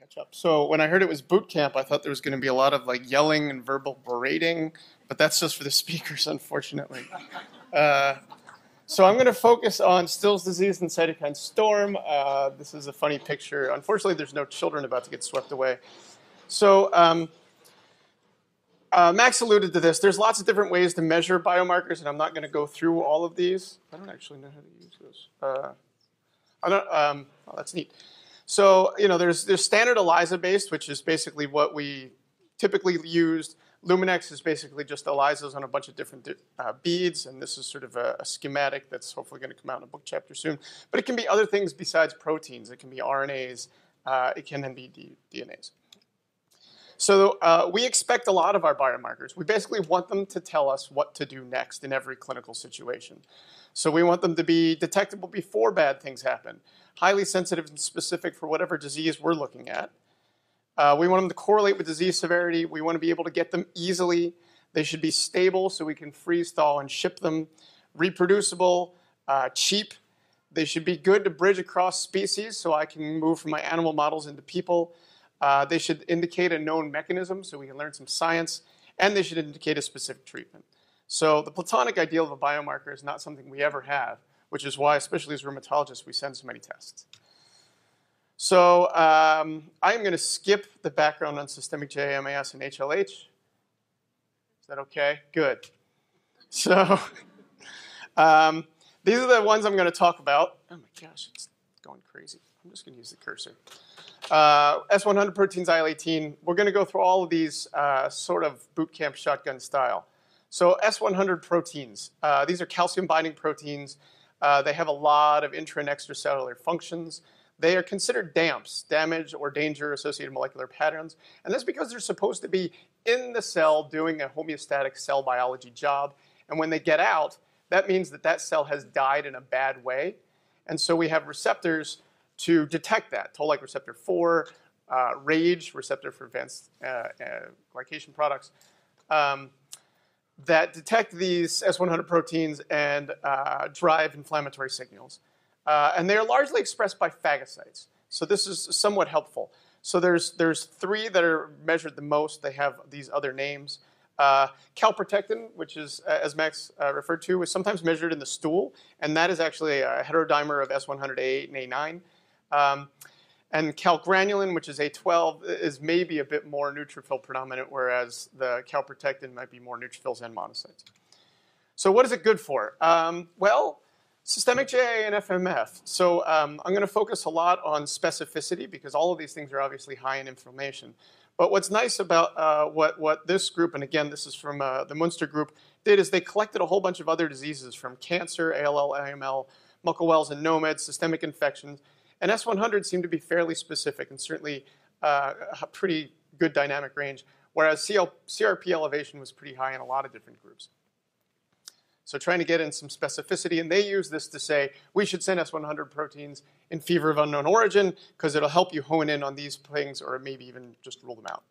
catch up. So when I heard it was boot camp, I thought there was going to be a lot of like yelling and verbal berating, but that's just for the speakers, unfortunately. So I'm going to focus on Still's disease and cytokine storm. This is a funny picture. Unfortunately, there's no children about to get swept away. So Max alluded to this. There's lots of different ways to measure biomarkers, and I'm not going to go through all of these. I don't actually know how to use this. Oh, that's neat. So, there's standard ELISA-based, which is basically what we typically used. Luminex is basically just ELISAs on a bunch of different beads, and this is sort of a schematic that's hopefully going to come out in a book chapter soon. But it can be other things besides proteins. It can be RNAs. It can then be DNAs. So we expect a lot of our biomarkers. We basically want them to tell us what to do next in every clinical situation. So we want them to be detectable before bad things happen, highly sensitive and specific for whatever disease we're looking at. We want them to correlate with disease severity. We want to be able to get them easily. They should be stable so we can freeze, thaw, and ship them. Reproducible, cheap. They should be good to bridge across species so I can move from my animal models into people. They should indicate a known mechanism so we can learn some science. And they should indicate a specific treatment. So the platonic ideal of a biomarker is not something we ever have, which is why, especially as rheumatologists, we send so many tests. So I'm going to skip the background on systemic J, MAS, and HLH. Is that okay? Good. So these are the ones I'm going to talk about. Oh my gosh, it's going crazy. I'm just going to use the cursor. S100 proteins, IL-18. We're going to go through all of these sort of boot camp shotgun style. So S100 proteins. These are calcium-binding proteins. They have a lot of intra and extracellular functions. They are considered DAMPs, damage or danger-associated molecular patterns. And that's because they're supposed to be in the cell doing a homeostatic cell biology job. And when they get out, that means that that cell has died in a bad way. And so we have receptors to detect that. Toll-like receptor 4, RAGE, receptor for advanced glycation products, that detect these S100 proteins and drive inflammatory signals. And they are largely expressed by phagocytes. So this is somewhat helpful. So there's three that are measured the most. They have these other names. Calprotectin, which is, as Max referred to, is sometimes measured in the stool. And that is actually a heterodimer of S100 A8 and A9. And calgranulin, which is A12, is maybe a bit more neutrophil predominant, whereas the calprotectin might be more neutrophils and monocytes. So what is it good for? Well, systemic JA and FMF. So I'm going to focus a lot on specificity because all of these things are obviously high in inflammation. But what's nice about what this group, and again, this is from the Munster group, did is they collected a whole bunch of other diseases from cancer, ALL, AML, Muckle-Wells and NOMAD, systemic infections. And S100 seemed to be fairly specific and certainly a pretty good dynamic range, whereas CRP elevation was pretty high in a lot of different groups. So trying to get in some specificity, and they use this to say, we should send S100 proteins in fever of unknown origin because it'll help you hone in on these things or maybe even just rule them out.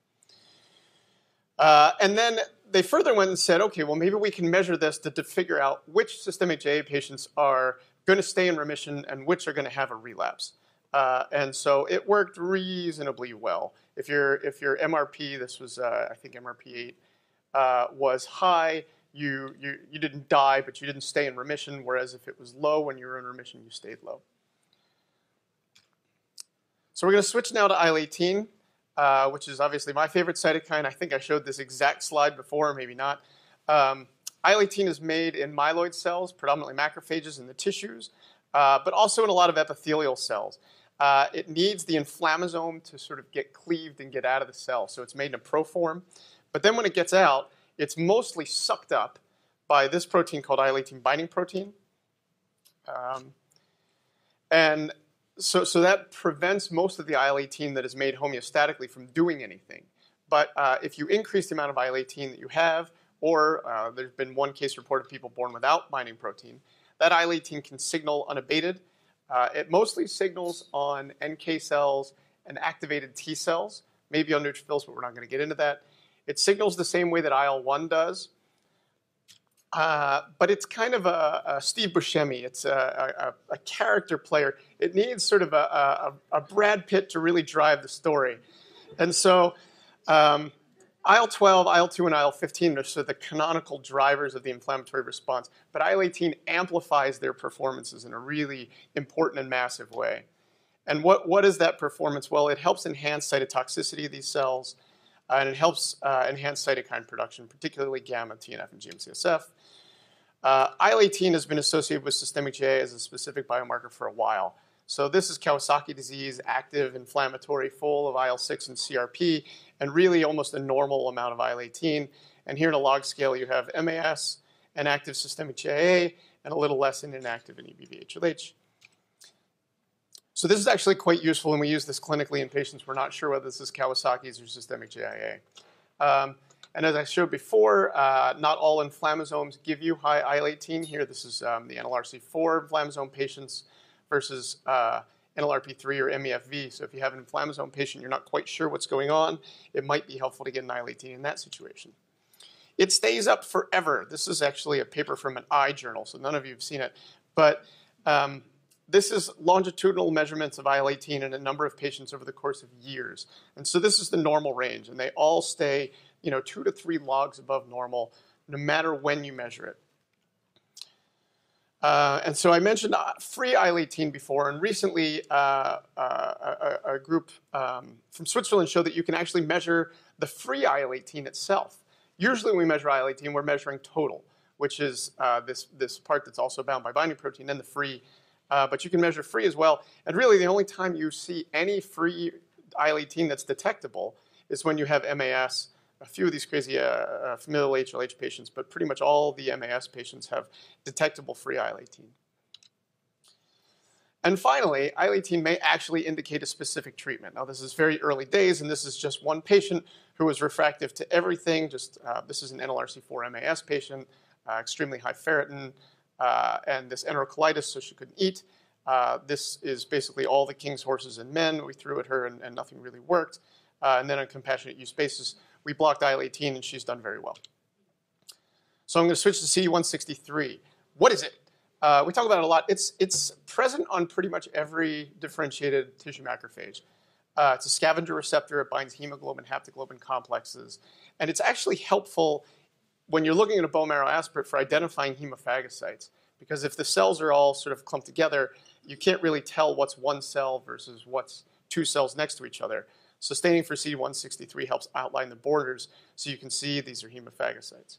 And then they further went and said, okay, well, maybe we can measure this to figure out which systemic JA patients are going to stay in remission and which are going to have a relapse. And so it worked reasonably well. If your MRP, this was, I think MRP 8, was high, you didn't die, but you didn't stay in remission, whereas if it was low when you were in remission, you stayed low. So we're going to switch now to IL-18, which is obviously my favorite cytokine. I think I showed this exact slide before, maybe not. IL-18 is made in myeloid cells, predominantly macrophages in the tissues, but also in a lot of epithelial cells. It needs the inflammasome to sort of get cleaved and get out of the cell, so it's made in a proform. But then when it gets out, it's mostly sucked up by this protein called IL-18 binding protein. And so that prevents most of the IL-18 that is made homeostatically from doing anything. But if you increase the amount of IL-18 that you have, or there's been one case reported of people born without binding protein, that IL-18 can signal unabated. It mostly signals on NK cells and activated T cells, maybe on neutrophils, but we're not going to get into that. It signals the same way that IL-1 does, but it's kind of a Steve Buscemi. It's a character player. it needs sort of a Brad Pitt to really drive the story. And so IL-12, IL-2, and IL-15 are sort of the canonical drivers of the inflammatory response, but IL-18 amplifies their performances in a really important and massive way. And what is that performance? Well, it helps enhance cytotoxicity of these cells, and it helps enhance cytokine production, particularly gamma, TNF, and GM-CSF. IL-18 has been associated with systemic GIA as a specific biomarker for a while. So this is Kawasaki disease, active, inflammatory, full of IL-6 and CRP, and really almost a normal amount of IL-18. And here in a log scale, you have MAS and active systemic GIA, and a little less in inactive in EBV HLH. So this is actually quite useful, and we use this clinically in patients. We're not sure whether this is Kawasaki's or systemic GIA. And as I showed before, not all inflammasomes give you high IL-18 here. This is the NLRP4 inflammasome patients versus NLRP3 or MEFV. So if you have an inflammasome patient, you're not quite sure what's going on, it might be helpful to get an IL-18 in that situation. It stays up forever. This is actually a paper from an eye journal, so none of you have seen it. But this is longitudinal measurements of IL-18 in a number of patients over the course of years. And so this is the normal range, and they all stay 2 to 3 logs above normal, no matter when you measure it. And so I mentioned free IL-18 before, and recently a group from Switzerland showed that you can actually measure the free IL-18 itself. Usually when we measure IL-18, we're measuring total, which is this part that's also bound by binding protein, and the free. But you can measure free as well. And really the only time you see any free IL-18 that's detectable is when you have MAS. A few of these crazy familial HLH patients, but pretty much all the MAS patients have detectable free IL-18. And finally, IL-18 may actually indicate a specific treatment. Now, this is very early days, and this is just one patient who was refractive to everything. This is an NLRP4 MAS patient, extremely high ferritin, and this enterocolitis, so she couldn't eat. This is basically all the king's horses in men. We threw at her, and nothing really worked. And then on compassionate use basis, we blocked IL-18, and she's done very well. So I'm going to switch to CD163. What is it? We talk about it a lot. It's present on pretty much every differentiated tissue macrophage. It's a scavenger receptor. It binds hemoglobin, haptoglobin complexes. And it's actually helpful when you're looking at a bone marrow aspirate for identifying hemophagocytes. Because if the cells are all sort of clumped together, you can't really tell what's one cell versus what's 2 cells next to each other. So staining for CD163 helps outline the borders so you can see these are hemophagocytes.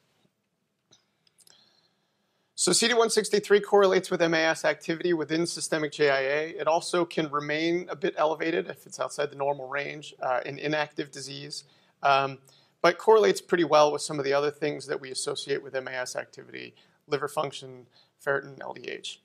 So CD163 correlates with MAS activity within systemic GIA. It also can remain a bit elevated if it's outside the normal range in inactive disease, but correlates pretty well with some of the other things that we associate with MAS activity, liver function, ferritin, LDH.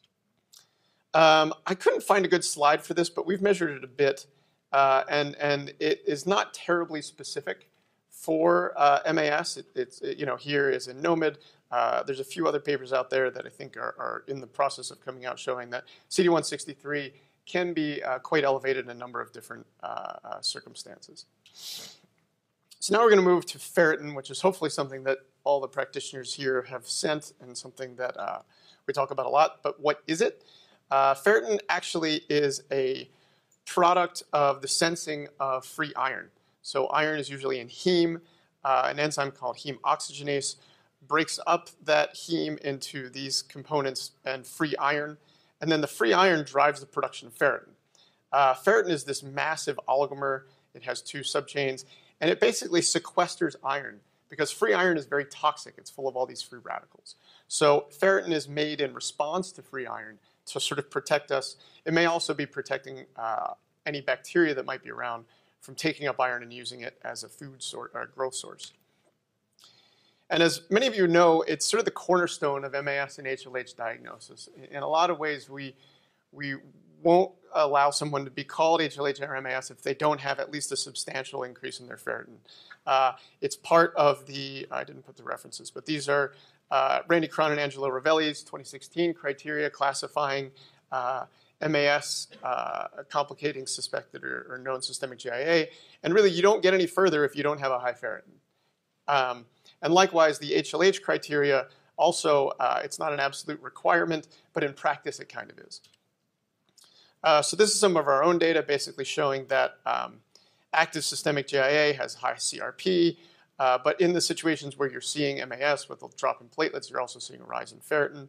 I couldn't find a good slide for this, but we've measured it a bit. And it is not terribly specific for MAS. Here is in NOMID. There's a few other papers out there that I think are in the process of coming out showing that CD163 can be quite elevated in a number of different circumstances. So now we're going to move to ferritin, which is hopefully something that all the practitioners here have sent and something that we talk about a lot. But what is it? Ferritin actually is a product of the sensing of free iron. So iron is usually in heme. An enzyme called heme oxygenase breaks up that heme into these components and free iron. And then the free iron drives the production of ferritin. Ferritin is this massive oligomer. It has 2 subchains. And it basically sequesters iron because free iron is very toxic. It's full of all these free radicals. So ferritin is made in response to free iron to sort of protect us. It may also be protecting any bacteria that might be around from taking up iron and using it as a food source or growth source. And as many of you know, it's sort of the cornerstone of MAS and HLH diagnosis. In a lot of ways, we won't allow someone to be called HLH or MAS if they don't have at least a substantial increase in their ferritin. It's part of the, I didn't put the references, but these are Randy Cron and Angelo Ravelli's 2016 criteria classifying MAS, complicating suspected or known systemic GIA. And really, you don't get any further if you don't have a high ferritin. And likewise, the HLH criteria also, it's not an absolute requirement, but in practice, it kind of is. So this is some of our own data basically showing that active systemic GIA has high CRP, but in the situations where you're seeing MAS with a drop in platelets, you're also seeing a rise in ferritin.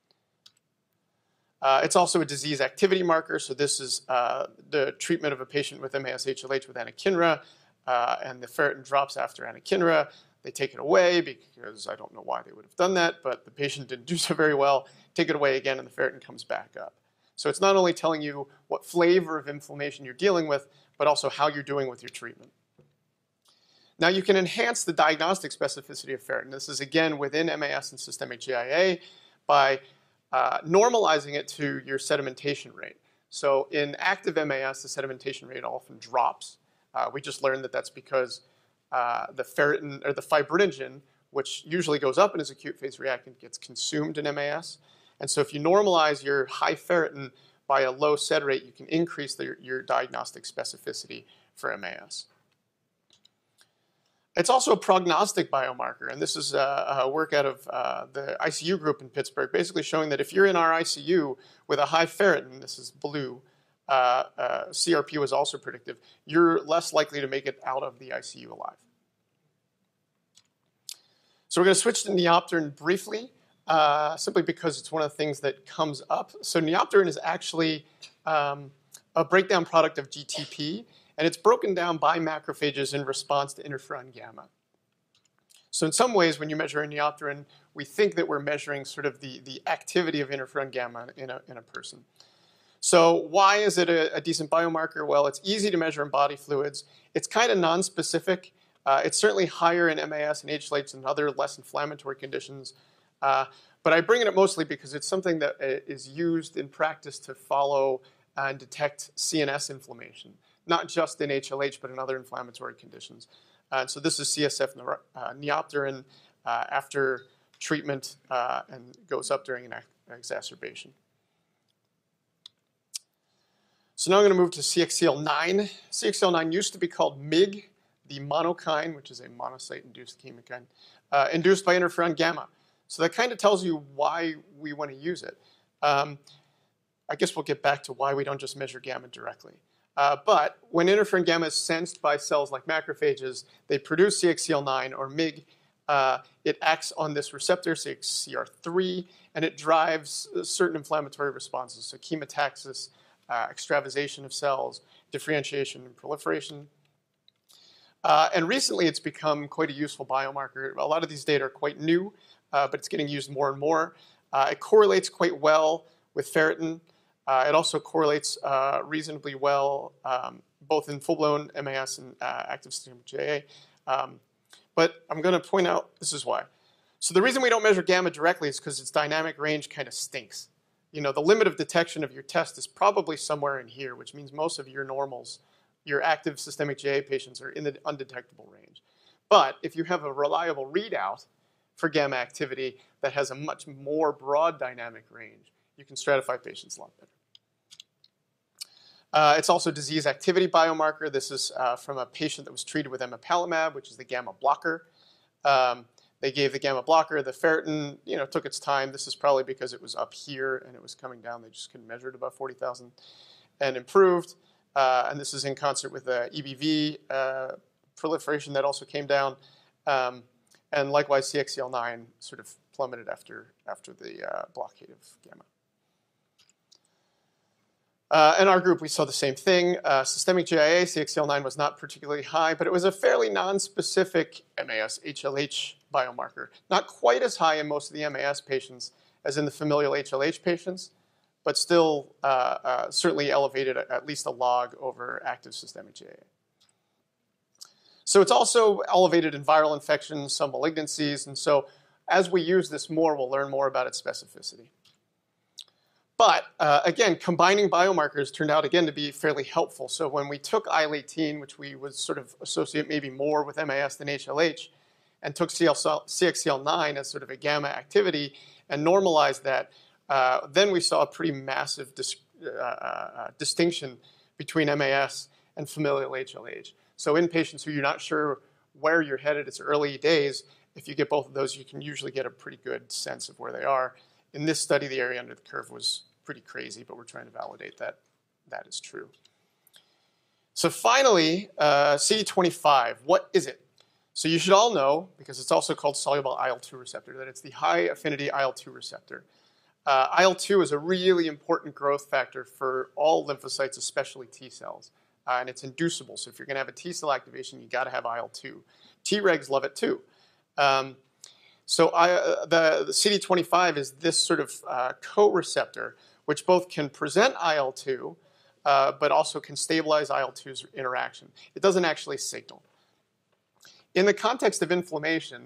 It's also a disease activity marker, so this is the treatment of a patient with MAS HLH with anakinra, and the ferritin drops after anakinra. They take it away because I don't know why they would have done that, but the patient didn't do so very well. Take it away again, and the ferritin comes back up. So it's not only telling you what flavor of inflammation you're dealing with, but also how you're doing with your treatment. Now you can enhance the diagnostic specificity of ferritin. This is again within MAS and systemic GIA by normalizing it to your sedimentation rate. So in active MAS, the sedimentation rate often drops. We just learned that that's because the ferritin or the fibrinogen, which usually goes up in as acute phase reactant, gets consumed in MAS. And so if you normalize your high ferritin by a low sed rate, you can increase your diagnostic specificity for MAS. It's also a prognostic biomarker, and this is a work out of the ICU group in Pittsburgh, basically showing that if you're in our ICU with a high ferritin, this is blue, CRP was also predictive, you're less likely to make it out of the ICU alive. So we're going to switch to Neopterin briefly, simply because it's one of the things that comes up. So Neopterin is actually a breakdown product of GTP, and it's broken down by macrophages in response to interferon gamma. So in some ways, when you measure a Neopterin, we think that we're measuring sort of the activity of interferon gamma in a person. So why is it a decent biomarker? Well, it's easy to measure in body fluids. It's kind of nonspecific. It's certainly higher in MAS and HLH than other less inflammatory conditions. But I bring it up mostly because it's something that is used in practice to follow and detect CNS inflammation, not just in HLH, but in other inflammatory conditions. So this is CSF Neopterin after treatment and goes up during an exacerbation. So now I'm going to move to CXCL9. CXCL9 used to be called MIG, the monokine, which is a monocyte-induced chemokine, induced by interferon gamma. So that kind of tells you why we want to use it. I guess we'll get back to why we don't just measure gamma directly. But when interferon gamma is sensed by cells like macrophages, they produce CXCL9 or MIG. It acts on this receptor, CXCR3, and it drives certain inflammatory responses, so chemotaxis, extravasation of cells, differentiation and proliferation. And recently it's become quite a useful biomarker. A lot of these data are quite new, but it's getting used more and more. It correlates quite well with ferritin. It also correlates reasonably well, both in full-blown MAS and active systemic GIA. But I'm going to point out this is why. So the reason we don't measure gamma directly is because its dynamic range kind of stinks. You know, the limit of detection of your test is probably somewhere in here, which means most of your normals, your active systemic GIA patients, are in the undetectable range. But if you have a reliable readout for gamma activity that has a much more broad dynamic range, you can stratify patients a lot better. It's also a disease activity biomarker. This is from a patient that was treated with emapalumab, which is the gamma blocker. They gave the gamma blocker. The ferritin, took its time. This is probably because it was up here and it was coming down. They just couldn't measure it above 40,000 and improved. And this is in concert with the EBV proliferation that also came down. And likewise, CXCL9 sort of plummeted after the blockade of gamma. In our group, we saw the same thing. Systemic GIA, CXCL9 was not particularly high, but it was a fairly nonspecific MAS HLH biomarker. Not quite as high in most of the MAS patients as in the familial HLH patients, but still certainly elevated at least a log over active systemic GIA. So it's also elevated in viral infections, some malignancies, and so as we use this more, we'll learn more about its specificity. But again, combining biomarkers turned out again to be fairly helpful. So when we took IL-18, which we would sort of associate maybe more with MAS than HLH, and took CXCL9 as sort of a gamma activity and normalized that, then we saw a pretty massive distinction between MAS and familial HLH. So in patients who you're not sure where you're headed, it's early days, if you get both of those, you can usually get a pretty good sense of where they are. In this study, the area under the curve was pretty crazy, but we're trying to validate that. that is true. So finally, CD25, what is it? So you should all know, because it's also called soluble IL-2 receptor, that it's the high-affinity IL-2 receptor. IL-2 is a really important growth factor for all lymphocytes, especially T cells, and it's inducible. So if you're going to have a T cell activation, you got to have IL-2. Tregs love it too. The CD25 is this sort of co-receptor, which both can present IL-2, but also can stabilize IL-2's interaction. It doesn't actually signal. In the context of inflammation,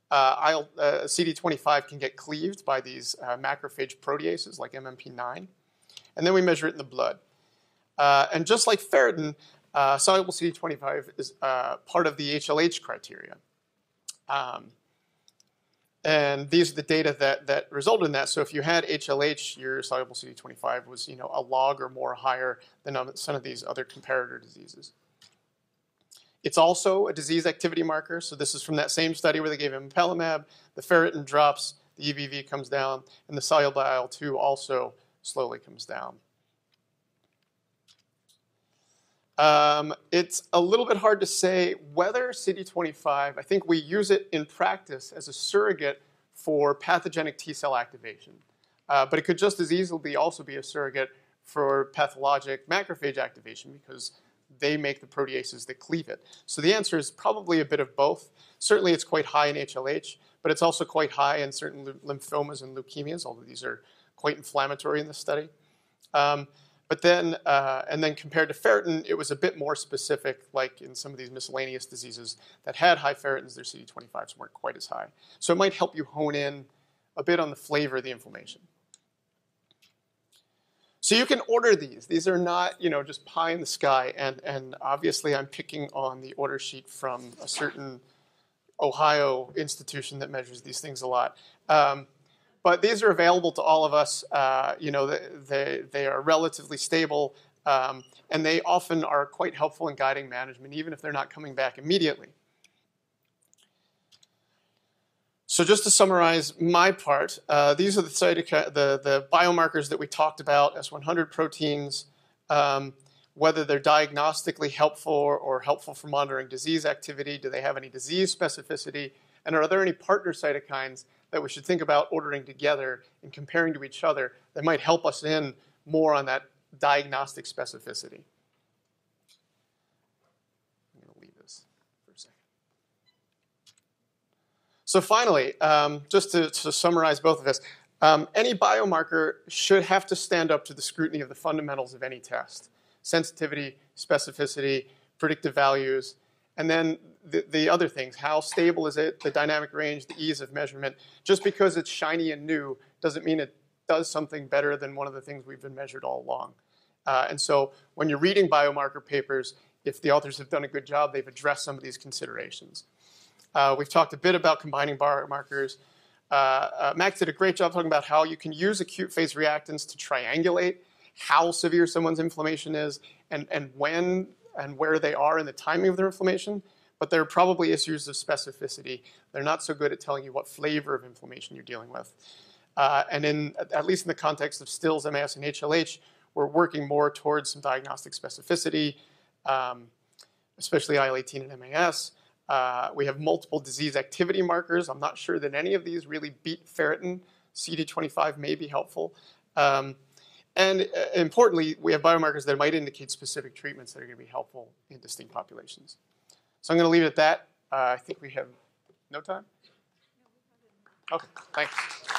CD25 can get cleaved by these macrophage proteases like MMP9, and then we measure it in the blood. And just like ferritin, soluble CD25 is part of the HLH criteria. And these are the data that resulted in that. So if you had HLH, your soluble CD25 was a log or more higher than some of these other comparator diseases. It's also a disease activity marker. So this is from that same study where they gave ipilimumab. The ferritin drops, the EBV comes down, and the soluble IL-2 also slowly comes down. It's a little bit hard to say whether CD25, I think we use it in practice as a surrogate for pathogenic T cell activation. But it could just as easily also be a surrogate for pathologic macrophage activation because they make the proteases that cleave it. So the answer is probably a bit of both. Certainly it's quite high in HLH, but it's also quite high in certain lymphomas and leukemias, although these are quite inflammatory in this study. And then compared to ferritin, it was a bit more specific, like in some of these miscellaneous diseases that had high ferritins, their CD25s weren't quite as high. So it might help you hone in a bit on the flavor of the inflammation. So you can order these. These are not, just pie in the sky. And obviously I'm picking on the order sheet from a certain Ohio institution that measures these things a lot. But these are available to all of us. They are relatively stable, and they often are quite helpful in guiding management, even if they're not coming back immediately. So just to summarize my part, these are the biomarkers that we talked about, S100 proteins, whether they're diagnostically helpful or helpful for monitoring disease activity. Do they have any disease specificity? And are there any partner cytokines that we should think about ordering together and comparing to each other that might help us in more on that diagnostic specificity? I'm going to leave this for a second. So finally, just to summarize both of this, any biomarker should have to stand up to the scrutiny of the fundamentals of any test: sensitivity, specificity, predictive values, and then the other things. How stable is it? The dynamic range, the ease of measurement. Just because it's shiny and new doesn't mean it does something better than one of the things we've been measured all along. And so when you're reading biomarker papers, if the authors have done a good job, they've addressed some of these considerations. We've talked a bit about combining biomarkers. Max did a great job talking about how you can use acute phase reactants to triangulate how severe someone's inflammation is and when and where they are in the timing of their inflammation. But there are probably issues of specificity. They're not so good at telling you what flavor of inflammation you're dealing with. And at least in the context of Still's, MAS, and HLH, we're working more towards some diagnostic specificity, especially IL-18 and MAS. We have multiple disease activity markers. I'm not sure that any of these really beat ferritin. CD25 may be helpful. And importantly, we have biomarkers that might indicate specific treatments that are going to be helpful in distinct populations. So I'm going to leave it at that. I think we have no time? Okay, thanks.